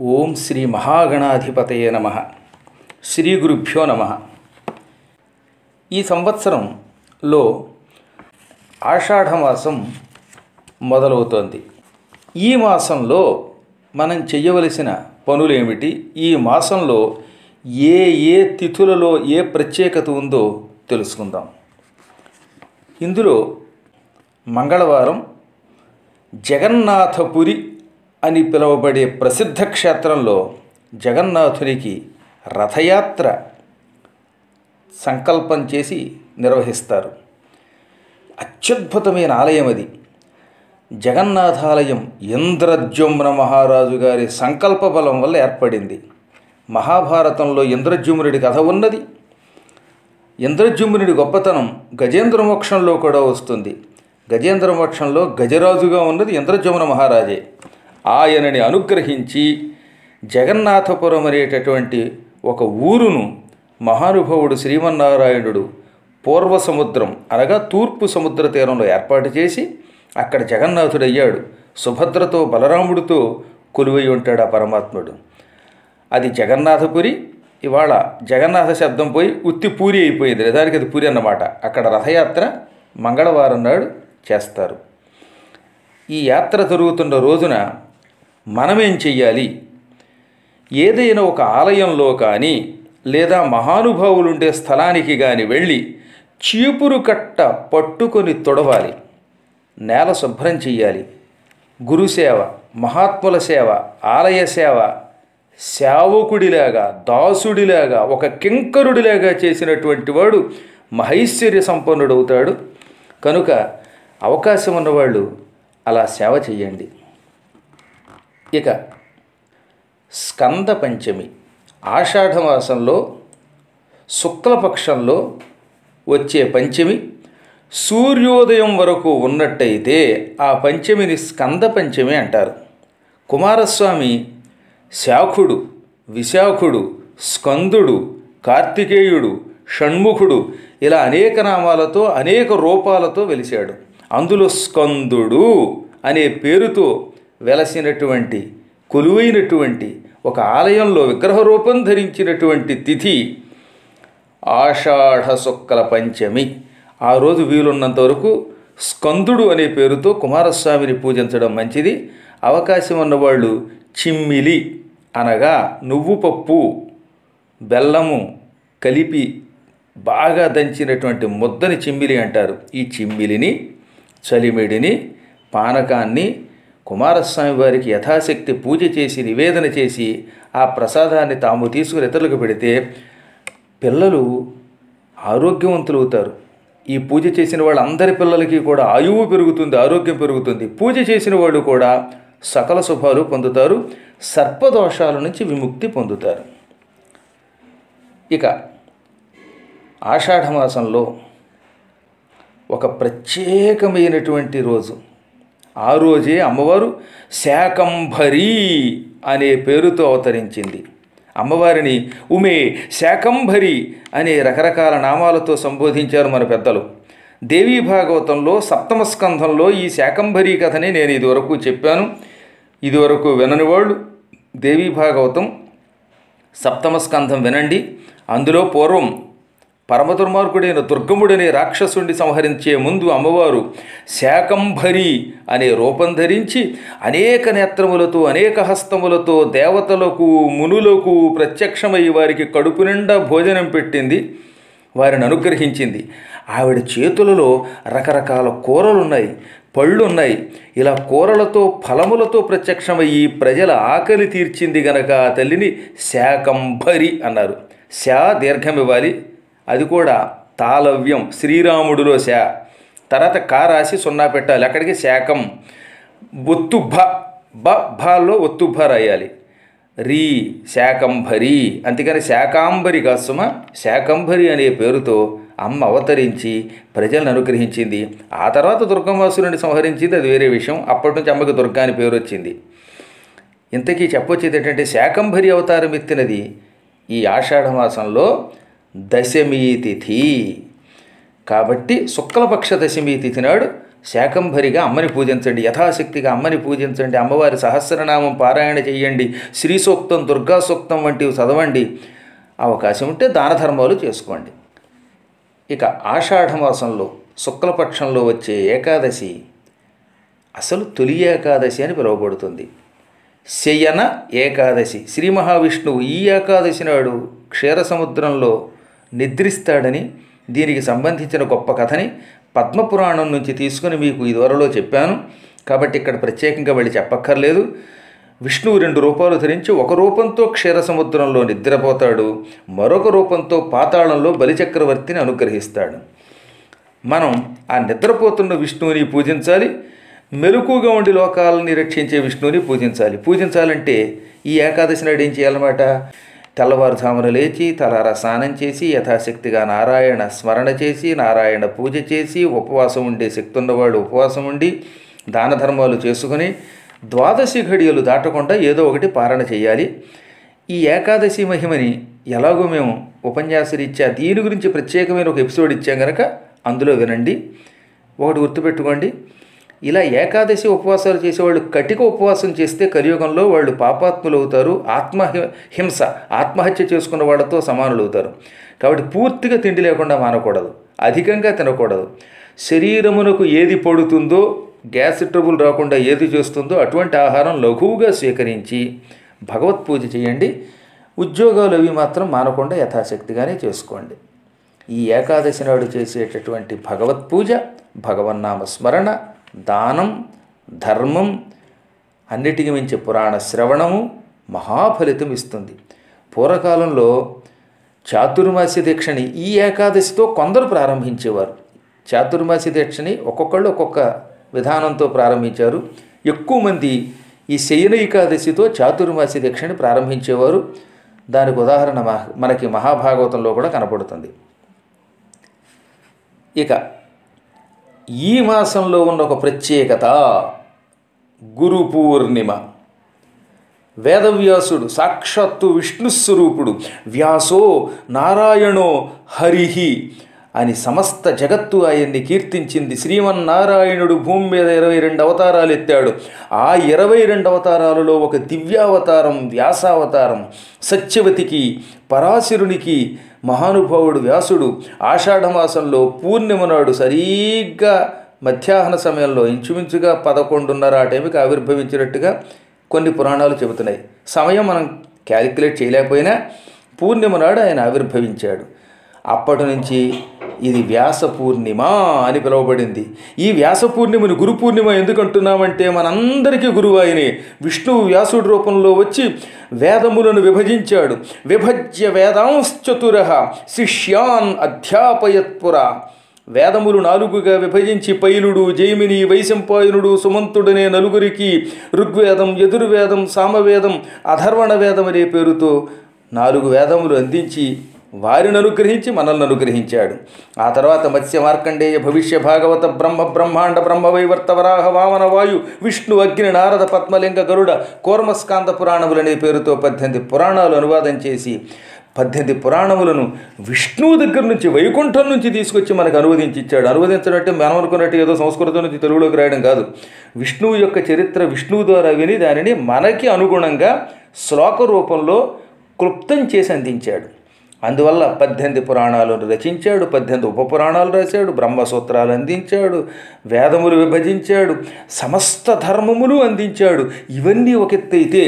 ఓం శ్రీ మహాగణాధిపతయే నమః. శ్రీ గురుభ్యో నమః. ఈ సంవత్సరంలో ఆషాఢమాసం మొదలవుతోంది. ఈ మాసంలో మనం చెయ్యవలసిన పనులేమిటి, ఈ మాసంలో ఏ ఏ తిథులలో ఏ ప్రత్యేకత ఉందో తెలుసుకుందాం. ఇందులో మంగళవారం జగన్నాథపురి అని పిలువబడే ప్రసిద్ధ క్షేత్రంలో జగన్నాథునికి రథయాత్ర సంకల్పం చేసి నిర్వహిస్తారు. అత్యద్భుతమైన ఆలయం అది. జగన్నాథాలయం ఇంద్రద్యుమ్న మహారాజు గారి సంకల్ప బలం వల్ల ఏర్పడింది. మహాభారతంలో ఇంద్రద్యుమ్నుడి కథ ఉన్నది. ఇంద్రద్యుమ్నుడి గొప్పతనం గజేంద్ర మోక్షంలో కూడా వస్తుంది. గజేంద్ర మోక్షంలో గజరాజుగా ఉన్నది ఇంద్రద్యుమ్న మహారాజే. ఆయనని అనుగ్రహించి జగన్నాథపురం అనేటటువంటి ఒక ఊరును మహానుభావుడు శ్రీమన్నారాయణుడు పూర్వ సముద్రం అనగా తూర్పు సముద్ర తీరంలో ఏర్పాటు చేసి అక్కడ జగన్నాథుడయ్యాడు. సుభద్రతో బలరాముడితో కొలువై ఉంటాడు ఆ పరమాత్ముడు. అది జగన్నాథపురి. ఇవాళ జగన్నాథ శబ్దం పోయి ఉత్తి పూరి అయిపోయింది. నిజానికి అది పూరి అన్నమాట. అక్కడ రథయాత్ర మంగళవారం నాడు చేస్తారు. ఈ యాత్ర జరుగుతున్న రోజున మనమేం చెయ్యాలి? ఏదైనా ఒక ఆలయంలో కానీ లేదా మహానుభావులుండే స్థలానికి కానీ వెళ్ళి చీపురు కట్ట పట్టుకొని తొడవాలి. నేల శుభ్రం చెయ్యాలి. గురుసేవ, మహాత్ముల సేవ, ఆలయ సేవ సేవకుడిలాగా, దాసుడిలాగా, ఒక కింకరుడిలాగా చేసినటువంటి వాడు మహైశ్వర్య సంపన్నుడవుతాడు. కనుక అవకాశం ఉన్నవాళ్ళు అలా సేవ చెయ్యండి. ఇక స్కంద పంచమి ఆషాఢమాసంలో శుక్లపక్షంలో వచ్చే పంచమి సూర్యోదయం వరకు ఉన్నట్టయితే ఆ పంచమిని స్కంద పంచమి అంటారు. కుమారస్వామి శాఖుడు, విశాఖుడు, స్కందుడు, కార్తికేయుడు, షణ్ముఖుడు ఇలా అనేక నామాలతో అనేక రూపాలతో వెలిశాడు. అందులో స్కందుడు అనే పేరుతో వెలసినటువంటి కొలువైనటువంటి ఒక ఆలయంలో విగ్రహ రూపం ధరించినటువంటి తిథి ఆషాఢ శుక్ల పంచమి. ఆ రోజు వీలున్నంత వరకు స్కందుడు అనే పేరుతో కుమారస్వామిని పూజించడం మంచిది. అవకాశం ఉన్నవాళ్ళు చిమ్మిలి అనగా నువ్వు పప్పు బెల్లము కలిపి బాగా దంచినటువంటి ముద్దని చిమ్మిలి అంటారు. ఈ చిమ్మిలిని, చలిమిడిని, పానకాన్ని కుమారస్వామి వారికి యథాశక్తి పూజ చేసి నివేదన చేసి ఆ ప్రసాదాన్ని తాము తీసుకుని ఇతరులకు పెడితే పిల్లలు ఆరోగ్యవంతులు అవుతారు. ఈ పూజ చేసిన వాళ్ళందరి పిల్లలకి కూడా ఆయువు పెరుగుతుంది, ఆరోగ్యం పెరుగుతుంది. పూజ చేసిన వాళ్ళు కూడా సకల శుభాలు పొందుతారు, సర్పదోషాల నుంచి విముక్తి పొందుతారు. ఇక ఆషాఢమాసంలో ఒక ప్రత్యేకమైనటువంటి రోజు. ఆ రోజే అమ్మవారు శాకంభరి అనే పేరుతో అవతరించింది. అమ్మవారిని ఉమే, శాకంభరి అనే రకరకాల నామాలతో సంబోధించారు మన పెద్దలు. దేవీ భాగవతంలో సప్తమ స్కంధంలో ఈ శాకంభరి కథని నేను ఇదివరకు చెప్పాను. ఇదివరకు వినని వాళ్ళు దేవీ భాగవతం సప్తమ స్కంధం వినండి. అందులో పూర్వం పరమ దుర్మార్గుడైన దుర్గముడనే రాక్షసుడిని సంహరించే ముందు అమ్మవారు శాకంభరి అనే రూపం ధరించి అనేక నేత్రములతో అనేక హస్తములతో దేవతలకు మునులకు ప్రత్యక్షమై వారికి కడుపు నిండా భోజనం పెట్టింది, వారిని అనుగ్రహించింది. ఆవిడ చేతులలో రకరకాల కూరలున్నాయి, పళ్ళున్నాయి. ఇలా కూరలతో ఫలములతో ప్రత్యక్షమయ్యి ప్రజల ఆకలి తీర్చింది గనక ఆ తల్లిని శాకంభరి అన్నారు. శా దీర్ఘం ఇవ్వాలి, అది కూడా తాళవ్యం, శ్రీరాముడిలో శా, తర్వాత కా రాసి సున్నా పెట్టాలి. అక్కడికి శాకం, ఒత్తుభ, భాలో ఒత్తుభ రాయాలి. రీ శాకంభరి. అంతేకాని శాకాంబరి కాసుమ, శాకంభరి అనే పేరుతో అమ్మ అవతరించి ప్రజలను అనుగ్రహించింది. ఆ తర్వాత దుర్గమాసురుని సంహరించింది, అది వేరే విషయం. అప్పటి నుంచి అమ్మకి దుర్గా అని పేరు వచ్చింది. ఇంతకీ చెప్పొచ్చేది ఏంటంటే శాకంభరి అవతారం ఎత్తినది ఈ ఆషాఢమాసంలో దశమి తిథి. కాబట్టి శుక్లపక్ష దశమి తిథి నాడు శాకంభరిగా అమ్మని పూజించండి, యథాశక్తిగా అమ్మని పూజించండి, అమ్మవారి సహస్రనామం పారాయణ చేయండి, శ్రీ సూక్తం, దుర్గా సూక్తం వంటివి చదవండి, అవకాశం ఉంటే దాన ధర్మాలు చేసుకోండి. ఇక ఆషాఢమాసంలో శుక్లపక్షంలో వచ్చే ఏకాదశి అసలు తొలి ఏకాదశి అని పిలువబడుతుంది. శయన ఏకాదశి. శ్రీ మహావిష్ణువు ఈ ఏకాదశి నాడు క్షీరసముద్రంలో నిద్రిస్తాడని, దీనికి సంబంధించిన గొప్ప కథని పద్మపురాణం నుంచి తీసుకుని మీకు ఇదివరలో చెప్పాను కాబట్టి ఇక్కడ ప్రత్యేకంగా వెళ్ళి చెప్పక్కర్లేదు. విష్ణువు 2 రూపాలు ధరించి ఒక రూపంతో క్షీరసముద్రంలో నిద్రపోతాడు, మరొక రూపంతో పాతాళంలో బలిచక్రవర్తిని అనుగ్రహిస్తాడు. మనం ఆ నిద్రపోతున్న విష్ణువుని పూజించాలి, మెలకుగా ఉండి లోకాలని రక్షించే విష్ణువుని పూజించాలి. పూజించాలంటే ఈ ఏకాదశి నాడు ఏం చేయాలన్నమాట? తెల్లవారుజామున లేచి తలారా స్నానం చేసి యథాశక్తిగా నారాయణ స్మరణ చేసి, నారాయణ పూజ చేసి, ఉపవాసం ఉండే శక్తి ఉన్నవాడు ఉపవాసం ఉండి దాన ధర్మాలు చేసుకుని 12 ఘడియలు దాటకుండా ఏదో ఒకటి పారణ చేయాలి. ఈ ఏకాదశి మహిమని ఎలాగో మేము ఉపన్యాసరీత్యా దీని గురించి ప్రత్యేకమైన ఒక ఎపిసోడ్ ఇచ్చాం కనుక అందులో వినండి. ఒకటి గుర్తుపెట్టుకోండి, ఇలా ఏకాదశి ఉపవాసాలు చేసేవాళ్ళు కటిక ఉపవాసం చేస్తే కలియుగంలో వాళ్ళు పాపాత్ములు అవుతారు, ఆత్మహత్య చేసుకున్న వాళ్ళతో సమానులు అవుతారు. కాబట్టి పూర్తిగా తిండి లేకుండా మానకూడదు, అధికంగా తినకూడదు. శరీరమునకు ఏది పడుతుందో, గ్యాస్ ట్రబుల్ రాకుండా ఏది చేస్తుందో అటువంటి ఆహారం లఘువుగా స్వీకరించి భగవత్ పూజ చేయండి. ఉద్యోగాలు అవి మాత్రం మానకుండా యథాశక్తిగానే చేసుకోండి. ఈ ఏకాదశి నాడు చేసేటటువంటి భగవత్ పూజ, భగవన్నామ స్మరణ, దానం, ధర్మం, అన్నిటికీ మించి పురాణ శ్రవణము మహాఫలితం ఇస్తుంది. పూర్వకాలంలో చాతుర్మాస్య దీక్షని ఈ ఏకాదశితో కొందరు ప్రారంభించేవారు. చాతుర్మాస్య దీక్షని ఒక్కొక్కళ్ళు ఒక్కొక్క విధానంతో ప్రారంభించారు. ఎక్కువ మంది ఈ శయన ఏకాదశితో చాతుర్మాస్య దీక్షని ప్రారంభించేవారు. దానికి ఉదాహరణ మనకి మహాభాగవతంలో కూడా కనపడుతుంది. ఇక ఈ మాసంలో ఉన్న ఒక ప్రత్యేకత గురు పూర్ణిమ. వేదవ్యాసుడు సాక్షాత్తు విష్ణుస్వరూపుడు, వ్యాసో నారాయణో హరిహి అని సమస్త జగత్తు ఆయన్ని కీర్తించింది. శ్రీమన్నారాయణుడు భూమి మీద 22 అవతారాలు ఎత్తాడు. ఆ 22 అవతారాలలో ఒక దివ్యావతారం వ్యాసావతారం. సత్యవతికి, పరాశరునికి మహానుభావుడు వ్యాసుడు ఆషాఢమాసంలో పూర్ణిమ నాడు సరిగ్గా మధ్యాహ్న సమయంలో ఇంచుమించుగా 11:30 ఆ టైంకి ఆవిర్భవించినట్టుగా కొన్ని పురాణాలు చెబుతున్నాయి. సమయం మనం క్యాలిక్యులేట్ చేయలేకపోయినా పూర్ణిమ నాడు ఆయన ఆవిర్భవించాడు. అప్పటి నుంచి ఇది వ్యాస పూర్ణిమ అని పిలువబడింది. ఈ వ్యాస పూర్ణిమను గురు పూర్ణిమ ఎందుకు అంటున్నామంటే మనందరికీ గురువు ఆయనే. విష్ణువు వ్యాసుడి రూపంలో వచ్చి వేదములను విభజించాడు. విభజ్య వేదాంశ్చతురః శిష్యాన్ అధ్యాపయత్పురా. వేదములు 4గా విభజించి పైలుడు, జైమిని, వైశంపాయనుడు, సుమంతుడనే 4కి ఋగ్వేదం, యజుర్వేదం, సామవేదం, అథర్వణ వేదం అనే పేరుతో 4 వేదములు అందించి వారిని అనుగ్రహించి మనల్ని అనుగ్రహించాడు. ఆ తర్వాత మత్స్య, మార్కండేయ, భవిష్య, భాగవత, బ్రహ్మాండ, బ్రహ్మవైవర్త, వరాహ, వామన, వాయు, విష్ణు, అగ్ని, నారద, పద్మలింగ, గరుడ, కూర్మస్కాంద పురాణములనే పేరుతో 18 పురాణాలు అనువాదం చేసి 18 పురాణములను విష్ణువు దగ్గర నుంచి, వైకుంఠం నుంచి తీసుకొచ్చి మనకు అనువదించి ఇచ్చాడు. అనువదించడం అంటే మనం అనుకున్నట్టు ఏదో సంస్కృతం నుంచి తెలుగులోకి రాయడం కాదు. విష్ణువు యొక్క చరిత్ర విష్ణువు ద్వారా విని దానిని మనకి అనుగుణంగా శ్లోక రూపంలో క్లుప్తం చేసి అందించాడు. అందువల్ల 18 పురాణాలను రచించాడు, 18 ఉపపురాణాలు రాశాడు, బ్రహ్మసూత్రాలు అందించాడు, వేదములు విభజించాడు, సమస్త ధర్మములు అందించాడు. ఇవన్నీ ఒక ఎత్తైతే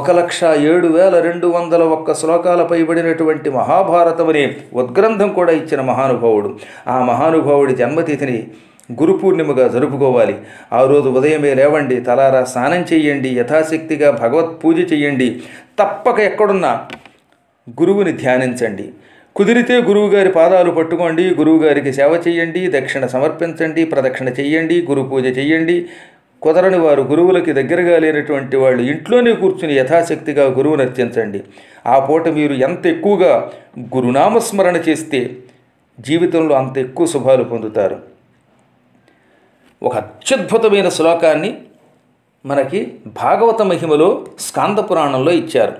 1,07,201 శ్లోకాల పైబడినటువంటి మహాభారతం అనే ఉద్గ్రంథం కూడా ఇచ్చిన మహానుభావుడు. ఆ మహానుభావుడి జన్మతిథిని గురు పూర్ణిమగా జరుపుకోవాలి. ఆ రోజు ఉదయమే లేవండి, తలారా స్నానం చేయండి, యథాశక్తిగా భగవత్ పూజ చేయండి. తప్పక ఎక్కడున్నా గురువుని ధ్యానించండి. కుదిరితే గురువుగారి పాదాలు పట్టుకోండి, గురువుగారికి సేవ చేయండి, దక్షిణ సమర్పించండి, ప్రదక్షిణ చెయ్యండి, గురు పూజ చెయ్యండి. కుదరని వారు, గురువులకి దగ్గరగా లేనటువంటి వాళ్ళు ఇంట్లోనే కూర్చుని యథాశక్తిగా గురువుని అర్చించండి. ఆ పూట మీరు ఎంత ఎక్కువగా గురునామస్మరణ చేస్తే జీవితంలో అంత ఎక్కువ శుభాలు పొందుతారు. ఒక అత్యద్భుతమైన శ్లోకాన్ని మనకి భాగవత మహిమలో స్కాంద పురాణంలో ఇచ్చారు.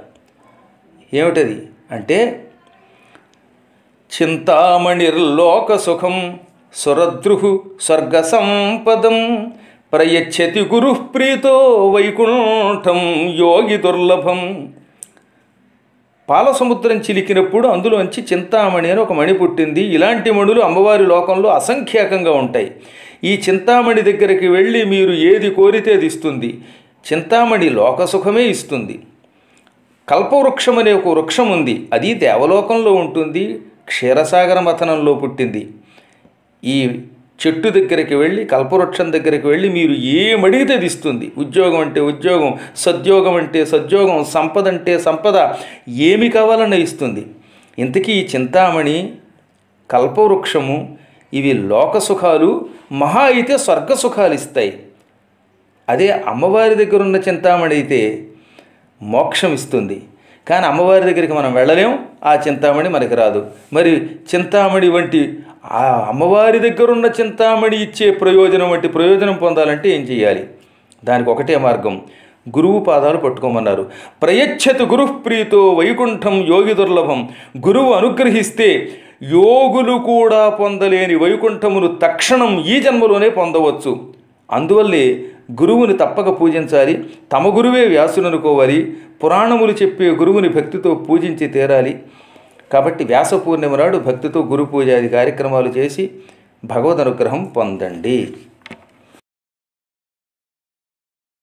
ఏమిటది అంటే, చింతామణిర్లోక సుఖం సురద్రుః స్వర్గ సంపదం ప్రయచ్చతి గురుః ప్రీతో వైకుంఠం యోగి దుర్లభం. పాలసముద్రం చిలికినప్పుడు అందులోంచి చింతామణి అని ఒక మణి పుట్టింది. ఇలాంటి మణులు అమ్మవారి లోకంలో అసంఖ్యాకంగా ఉంటాయి. ఈ చింతామణి దగ్గరికి వెళ్ళి మీరు ఏది కోరితే అది ఇస్తుంది. చింతామణి లోకసుఖమే ఇస్తుంది. కల్పవృక్షం అనే ఒక వృక్షం ఉంది, అది దేవలోకంలో ఉంటుంది, క్షీరసాగర మథనంలో పుట్టింది. ఈ చెట్టు దగ్గరికి వెళ్ళి, కల్పవృక్షం దగ్గరికి వెళ్ళి మీరు ఏమడిగితే అది ఇస్తుంది. ఉద్యోగం అంటే ఉద్యోగం, సద్యోగం అంటే సద్యోగం, సంపద అంటే సంపద, ఏమి కావాలన్నా ఇస్తుంది. ఇంతకీ ఈ చింతామణి, కల్పవృక్షము ఇవి లోకసుఖాలు, మహా అయితే స్వర్గసుఖాలు ఇస్తాయి. అదే అమ్మవారి దగ్గర ఉన్న చింతామణి అయితే మోక్షం ఇస్తుంది. కానీ అమ్మవారి దగ్గరికి మనం వెళ్ళలేం, ఆ చింతామణి మనకి రాదు. మరి చింతామణి వంటి ఆ అమ్మవారి దగ్గరున్న చింతామణి ఇచ్చే ప్రయోజనం వంటి ప్రయోజనం పొందాలంటే ఏం చేయాలి? దానికి ఒకటే మార్గం, గురువు పాదాలు పట్టుకోమన్నారు. ప్రయచ్చతు గురుః ప్రీతో వైకుంఠం యోగి దుర్లభం. గురువు అనుగ్రహిస్తే యోగులు కూడా పొందలేని వైకుంఠమును తక్షణం ఈ జన్మలోనే పొందవచ్చు. అందువల్లే గురువుని తప్పక పూజించాలి. తమ గురువే వ్యాసుని అనుకోవాలి. పురాణములు చెప్పే గురువుని భక్తితో పూజించి తీరాలి. కాబట్టి వ్యాస పూర్ణిమ నాడు భక్తితో గురు పూజాది కార్యక్రమాలు చేసి భగవద్ అనుగ్రహం పొందండి.